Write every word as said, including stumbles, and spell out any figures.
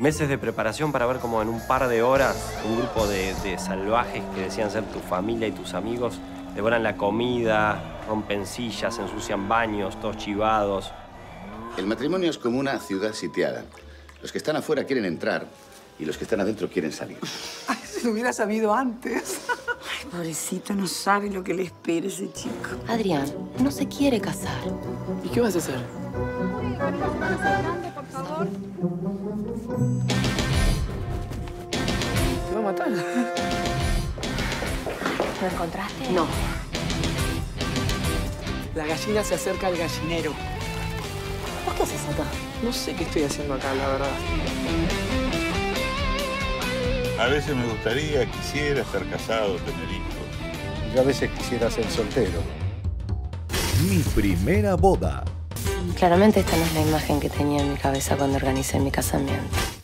Meses de preparación para ver cómo en un par de horas un grupo de, de salvajes que decían ser tu familia y tus amigos devoran la comida, rompen sillas, ensucian baños, todos chivados. El matrimonio es como una ciudad sitiada. Los que están afuera quieren entrar y los que están adentro quieren salir. Ay, si lo hubiera sabido antes. Ay, pobrecito, no sabe lo que le espera ese chico. Adrián, no se quiere casar. ¿Y qué vas a hacer? Por favor. Te va a matar. ¿Lo encontraste? No. La gallina se acerca al gallinero. ¿Vos qué haces acá? No sé qué estoy haciendo acá, la verdad. A veces me gustaría, quisiera estar casado, tener hijos. Yo a veces quisiera ser soltero. Mi primera boda. Claramente esta no es la imagen que tenía en mi cabeza cuando organicé mi casamiento.